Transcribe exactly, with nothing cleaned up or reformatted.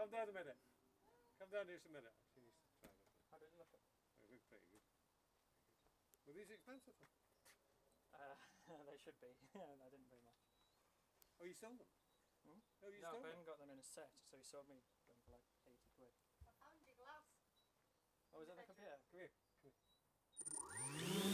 Come down a minute. Come down just a minute. She needs to try this. How did it look? They look pretty good. Were these expensive? Uh, they should be. I didn't pay much. Oh, you sold them? Hmm? Oh, you no, sold Ben them? got them in a set, so he sold me them for like eighty quid. I found your glass. Oh, was that the computer? Come here. Come here.